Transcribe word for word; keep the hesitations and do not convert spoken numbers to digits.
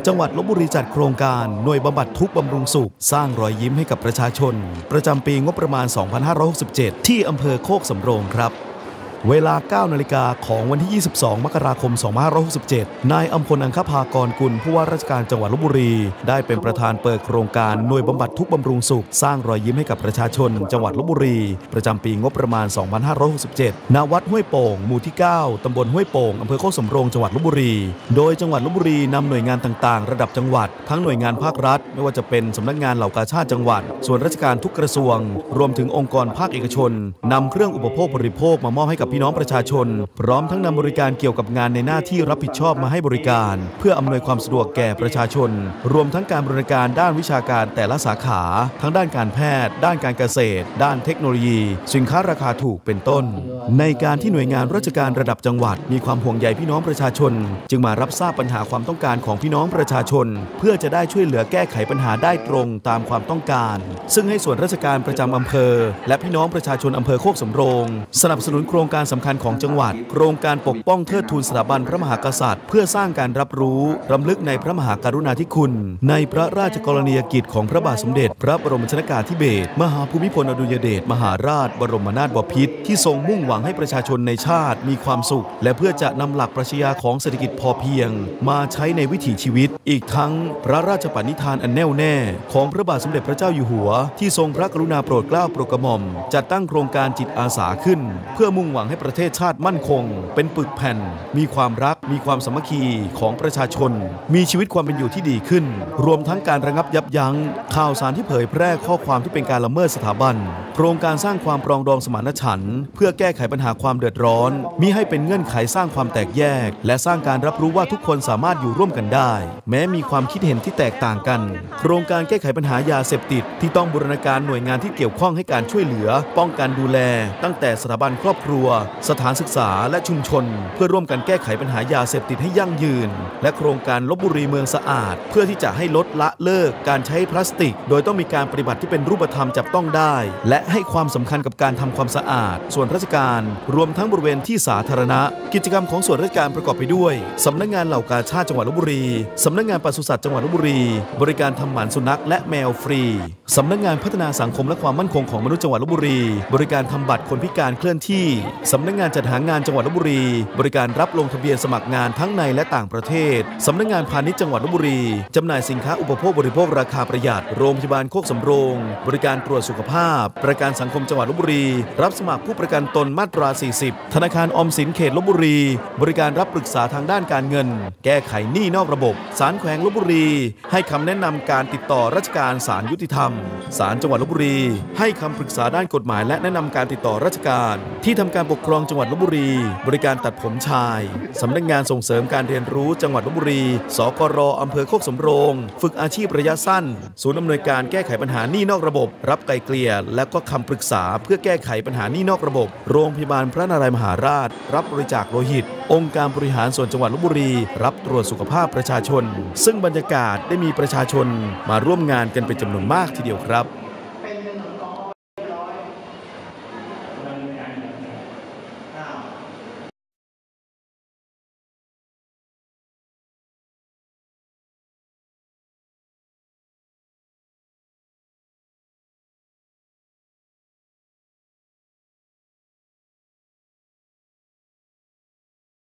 จังหวัดลพบุรีจัดโครงการหน่วยบำบัดทุกข์บำรุงสุขสร้างรอยยิ้มให้กับประชาชนประจำปีงบประมาณ สองพันห้าร้อยหกสิบเจ็ด ที่อำเภอโคกสำโรงครับเวลา เก้านาฬิกาของวันที่ ยี่สิบสอง มกราคม สองพันห้าร้อยหกสิบเจ็ด นายอำพล อังคภากรกุลผู้ว่าราชการจังหวัดลพบุรีได้เป็นประธานเปิดโครงการหน่วยบำบัดทุกข์บำรุงสุขสร้างรอยยิ้มให้กับประชาชนจังหวัดลพบุรีประจำปีงบประมาณ สองพันห้าร้อยหกสิบเจ็ด ณ วัดห้วยโป่งหมู่ที่ เก้า ตำบลห้วยโป่งอำเภอโคกสำโรงจังหวัดลพบุรีโดยจังหวัดลพบุรีนำหน่วยงานต่างๆระดับจังหวัดทั้งหน่วยงานภาครัฐไม่ว่าจะเป็นสำนักงานเหล่ากาชาดจังหวัดส่วนราชการทุกกระทรวงรวมถึงองค์กรภาคเอกชนนำเครื่องอุปโภคบริโภคมามอบให้กับพี่น้องประชาชนพร้อมทั้งนำบริการเกี่ยวกับงานในหน้าที่รับผิดชอบมาให้บริการเพื่ออำนวยความสะดวกแก่ประชาชนรวมทั้งการบริการด้านวิชาการแต่ละสาขาทั้งด้านการแพทย์ด้านการเกษตรด้านเทคโนโลยีสินค้าราคาถูกเป็นต้นในการที่หน่วยงานราชการระดับจังหวัดมีความห่วงใยพี่น้องประชาชนจึงมารับทราบปัญหาความต้องการของพี่น้องประชาชนเพื่อจะได้ช่วยเหลือแก้ไขปัญหาได้ตรงตามความต้องการซึ่งให้ส่วนราชการประจำอำเภอและพี่น้องประชาชนอำเภอโคกสำโรงสนับสนุนโครงการสำคัญของจังหวัดโครงการปกป้องเทิดทูนสถาบันพระมหากษัตริย์เพื่อสร้างการรับรู้รำลึกในพระมหากรุณาธิคุณในพระราชกรณียกิจของพระบาทสมเด็จพระบรมชนกาธิเบศรมหาภูมิพลอดุลยเดชมหาราชบรมนาถบพิตรที่ทรงมุ่งหวังให้ประชาชนในชาติมีความสุขและเพื่อจะนำหลักปรัชญาของเศรษฐกิจพอเพียงมาใช้ในวิถีชีวิตอีกทั้งพระราชปณิธานอันแน่วแน่ของพระบาทสมเด็จพระเจ้าอยู่หัวที่ทรงพระกรุณาโปรดเกล้าโปรดกระหม่อมจัดตั้งโครงการจิตอาสาขึ้นเพื่อมุ่งหวังให้ประเทศชาติมั่นคงเป็นปึกแผ่นมีความรักมีความสามัคคีของประชาชนมีชีวิตความเป็นอยู่ที่ดีขึ้นรวมทั้งการระงับยับยั้งข่าวสารที่เผยแพร่ข้อความที่เป็นการละเมิดสถาบันโครงการสร้างความปรองดองสมานฉันท์เพื่อแก้ไขปัญหาความเดือดร้อนมิให้เป็นเงื่อนไขสร้างความแตกแยกและสร้างการรับรู้ว่าทุกคนสามารถอยู่ร่วมกันได้แม้มีความคิดเห็นที่แตกต่างกันโครงการแก้ไขปัญหายาเสพติดที่ต้องบูรณาการหน่วยงานที่เกี่ยวข้องให้การช่วยเหลือป้องกันดูแลตั้งแต่สถาบันครอบครัวสถานศึกษาและชุมชนเพื่อร่วมกันแก้ไขปัญหายาเสพติดให้ยั่งยืนและโครงการลพบุรีเมืองสะอาดเพื่อที่จะให้ลดละเลิกการใช้พลาสติกโดยต้องมีการปฏิบัติที่เป็นรูปธรรมจับต้องได้และให้ความสำคัญกับการทำความสะอาดส่วนราชการรวมทั้งบริเวณที่สาธารณะกิจกรรมของส่วนราชการประกอบไปด้วยสำนักงานเหล่ากาชาดจังหวัดลพบุรีสำนักงานปศุสัตว์จังหวัดลพบุรีบริการทำหมันสุนัขและแมวฟรีสำนักงานพัฒนาสังคมและความมั่นคงของมนุษย์จังหวัดลพบุรีบริการทำบัตรคนพิการเคลื่อนที่สำนักงานจัดหางานจังหวัดลพบุรีบริการรับลงทะเบียนสมัครงานทั้งในและต่างประเทศสำนักงานพาณิชย์จังหวัดลพบุรีจำหน่ายสินค้าอุปโภคบริโภคราคาประหยัดโรงพยาบาลโคกสำโรงบริการตรวจสุขภาพประกันสังคมจังหวัดลพบุรีรับสมัครผู้ประกันตนมาตรา สี่สิบ ธนาคารออมสินเขตลพบุรีบริการรับปรึกษาทางด้านการเงินแก้ไขหนี้นอกระบบศาลแขวงลพบุรีให้คำแนะนำการติดต่อราชการศาลยุติธรรมศาลจังหวัดลพบุรีให้คำปรึกษาด้านกฎหมายและแนะนำการติดต่อราชการที่ทำการปกครองจังหวัดลพบุรีบริการตัดผมชายสำนักงานส่งเสริมการเรียนรู้จังหวัดลพบุรีสกรอำเภอโคกสำโรงฝึกอาชีพระยะสั้นศูนย์อำนวยการแก้ไขปัญหาหนี้นอกระบบรับไกลเกลี่ยและก็คำปรึกษาเพื่อแก้ไขปัญหาหนี้นอกระบบโรงพยาบาลพระนารายมหาราชรับบริจาคโลหิตองค์การบริหารส่วนจังหวัดลพบุรีรับตรวจสุขภาพประชาชนซึ่งบรรยากาศได้มีประชาชนมาร่วมงานกันเป็นจำนวนมากทีเดียวครับ